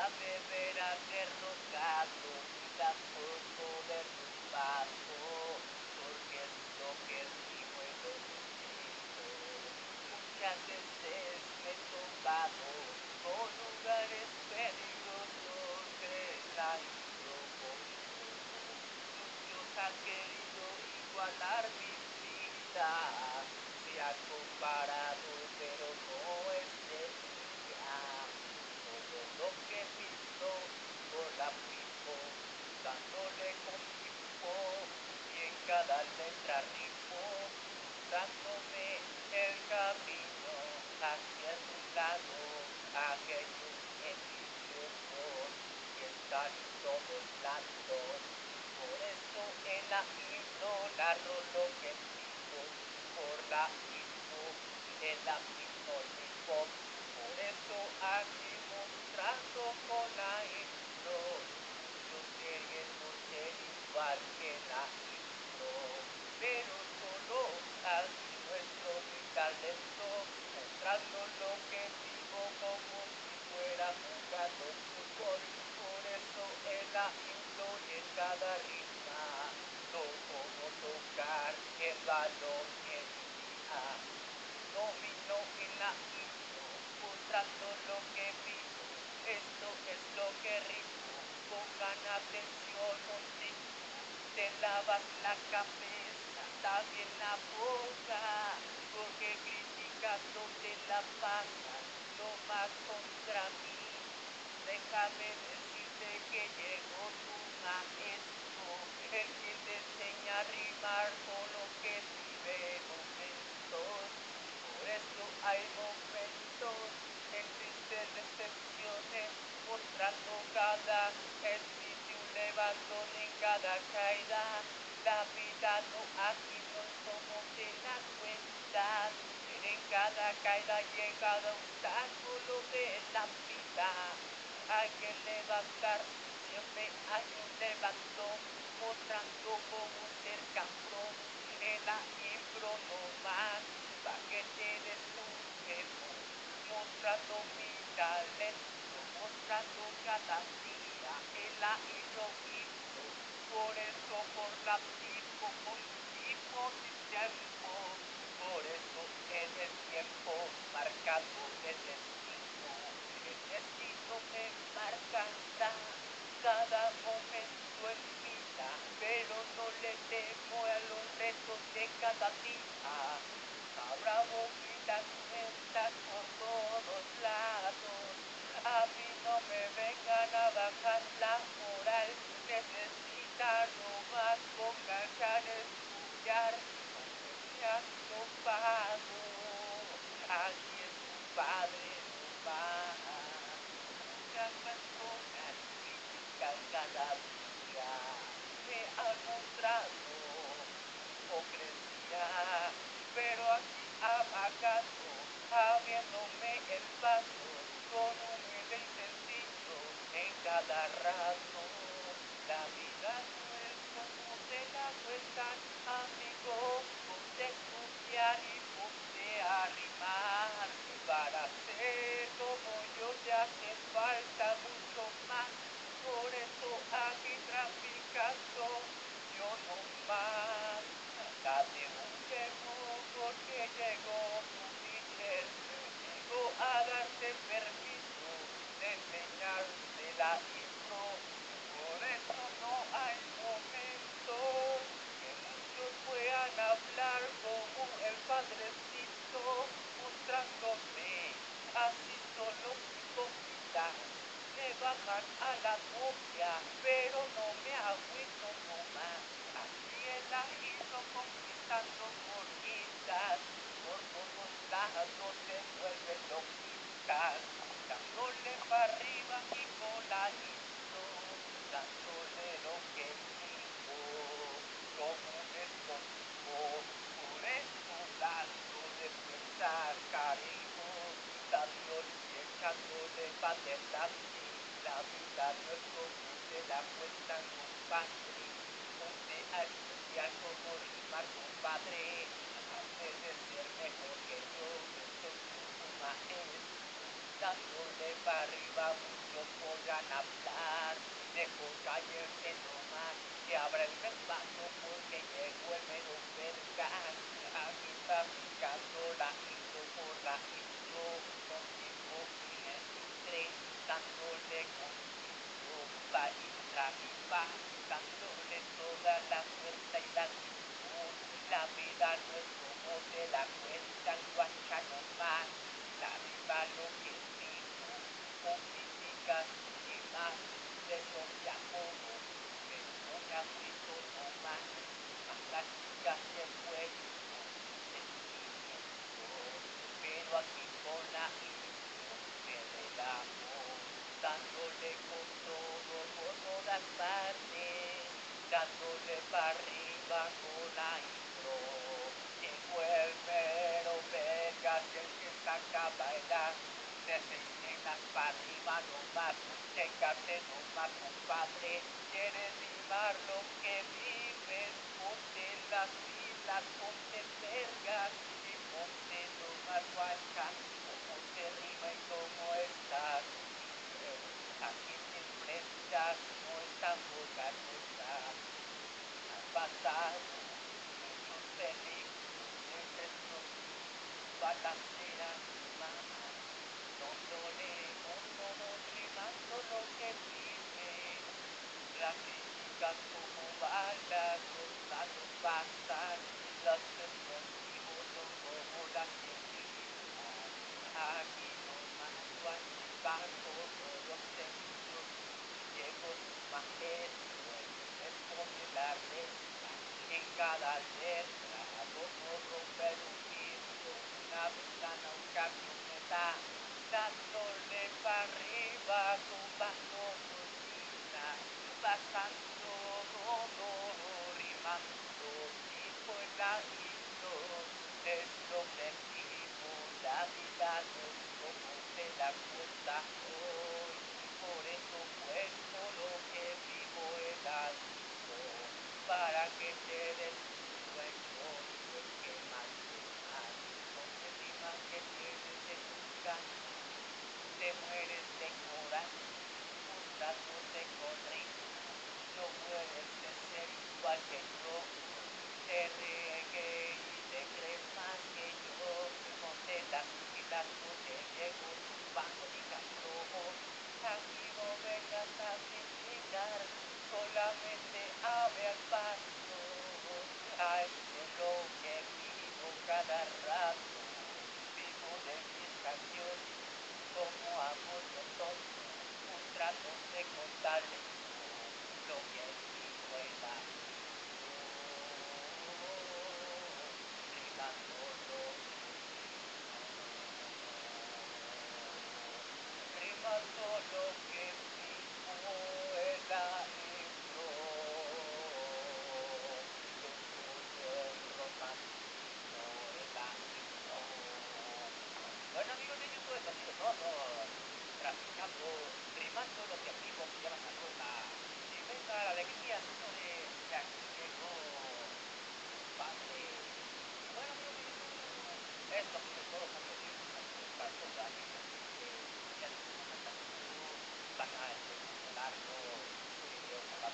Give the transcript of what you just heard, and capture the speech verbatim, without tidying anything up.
verás derrotado y tampoco derrumbado, porque es lo que digo y lo repito. Muchas veces me he topado con lugares peligrosos en la improvisación. Muchos han querido igualar mi vida, se han comparado, pero no es de mía. Todo lo que pido por la vivo, dándole con tiempo y en cada letra rimo, mostrándome el camino hacia algún lado, aquellos deliciosos que están en todos lados. Por eso en la intro narro lo que vivo, por la intro en la intro hip hop. Por eso aquí mostrando con la intro, muchos queriendo ser igual que la intro, pero solo aquí nuestro mi talento, mostrando lo que vivo como si fuera jugando fútbol. Por eso en la intro y en cada rima, lo como tocar el balón en mi día. Domino en la intro, mostrando lo que vivo. Esto es lo que rimo. Pongan atención, Montijo. Te lavas la cabeza, también la boca, porque criticas donde la pasas, no más contra mí. Déjame decirte que llegó tu maestro, el que te enseña a rimar con lo que vive momentos. Por eso hay momentos en tristes decepciones, mostrando cada sitio, un levantón en cada caída. La vida no aquí no es como te la cuentas, pero en cada caída y en cada obstáculo de la vida hay que levantar, siempre hay un levantón, mostrando cómo ser campeón en la impro no más, pa' que te des un tiempo, mostrando mi talento, mostrando cada día en la impro, impro. Por eso por la tipo, con tipo y tiempo, por eso en el tiempo marcado el destino, el destino me marcará cada momento en vida, pero no le temo a los retos de cada día. Habrá boquitas sueltas por todos lados, a mí no me vengan a bajar la moral, necesitan nomás con ganas de estudiar, no me han topado, aquí es tu padre nomás. Muchas personas critican cada día, me han mostrado hipocresía, pero aquí abacato, abriéndome el paso, con humilde y sencillo, en cada rato. La vida no es como te la cuentan, amigo, ponte a estudiar y ponte a rimar, y para ser como yo te hace falta mucho más, por eso aquí traficando yo no más. Date un tiempo porque llegó tu teacher, llegó a darte permiso de enseñarte la intro. Por eso no hay momento que muchos puedan hablar como el padrecito, mostrándome así solo hipócritas. Le bajan a la copia, pero no me agüito nomás. Aquí en la hizo conquistando gorditas, por todos lados se vuelven loquitas, dándole para arriba y con la intro, dándole lo que digo, como un explosivo, por eso dándole fuerza, cariño, Davión y echándole paternaje. La vida no es como te la cuentan, compadre. Ponte a estudiar como rimar, compadre. Antes de ser mejor que yo, yo soy tu maestro. dándole para arriba, muchos podrán hablar, dejo caerse nomás, que abra el repaso porque llegó el mero vergas, aquí está picando la intro por la intro, contigo y entre, dándole contigo, va y contra mi va, dándole toda la fuerza y la actitud, la vida no es como te la cuentan, guacha nomás, la viva lo que dijo, con físicas y más, de esos ya como, pero no me agüito nomás, más la chica se fue con sentimiento, pero aquí con la ilusión me relamo, dándole con todo por todas partes, dándole para arriba con la intro, llegó el mero vergas, el que saca a bailar, de seis nenas para arriba nomás, checate nomás compadre, quieres vivir lo que vives, ponte las pilas, ponte vergas, y ponte nomás guacha, cómo te rima y cómo estás, aquí te enfrentas, no están pocas cosas, han pasado muchos peligros, entre estos balanceras más, dándole con todo, rimando lo que vive, las críticas como balas, los lados pasan, los explosivos son como las que gritan, aquí nomás guachipar todos los sentidos, llegó su maestro, les pone la letra, en cada letra, como romper un vidrio, una ventana, un camioneta, dándole para arriba, tumbando cocina, pasando todo, rimando, tipo en la intro, es lo objetivo, la vida no es como te la cuenta hoy, por eso cuento lo que vivo en la intro, para que te des un sueño, pues que más más, no te rimas que tienes en tus caños, te mueres de coraje, buscándote con ritmo, no puedes de ser igual que yo, te regué y te crees más que yo, no te las pilas, no te llego tumbando ni cachorro, aquí no vengas a criticar, solamente abre al paso, a este lo que vivo cada rato, vivo de mis canciones, como hago yo todo, un trato de contarle lo que vivo en la intro, rimando lo que vivo, rimando lo que vivo en la intro, yo soy el romántico en la intro. Bueno amigos de YouTube, esto ha sido todo. Traficando, rimando lo que vivo, se llama esta cosa. Y venga la alegría, señores. De aquí llegó padre. Y bueno amigos de YouTube, esto ha sido todo por lo que para toda aquella gente que ya les gusta tanto, van a especularlo, su video cada